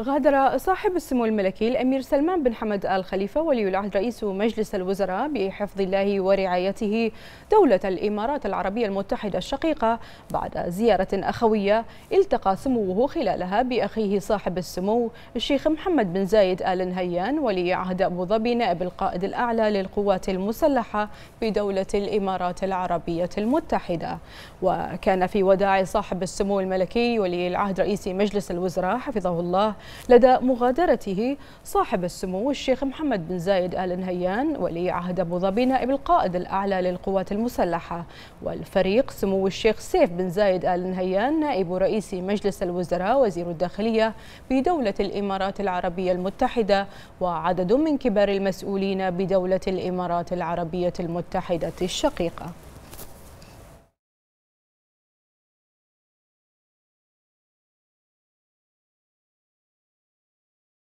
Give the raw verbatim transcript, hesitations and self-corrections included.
غادر صاحب السمو الملكي الأمير سلمان بن حمد آل خليفة ولي العهد رئيس مجلس الوزراء بحفظ الله ورعايته دولة الإمارات العربية المتحدة الشقيقة بعد زيارة أخوية التقى سموه خلالها بأخيه صاحب السمو الشيخ محمد بن زايد آل نهيان ولي عهد أبو ظبي نائب القائد الأعلى للقوات المسلحة بدولة الإمارات العربية المتحدة. وكان في وداع صاحب السمو الملكي ولي العهد رئيس مجلس الوزراء حفظه الله لدى مغادرته صاحب السمو الشيخ محمد بن زايد آل نهيان ولي عهد أبو ظبي نائب القائد الأعلى للقوات المسلحة والفريق سمو الشيخ سيف بن زايد آل نهيان نائب رئيس مجلس الوزراء وزير الداخلية بدولة الإمارات العربية المتحدة وعدد من كبار المسؤولين بدولة الإمارات العربية المتحدة الشقيقة.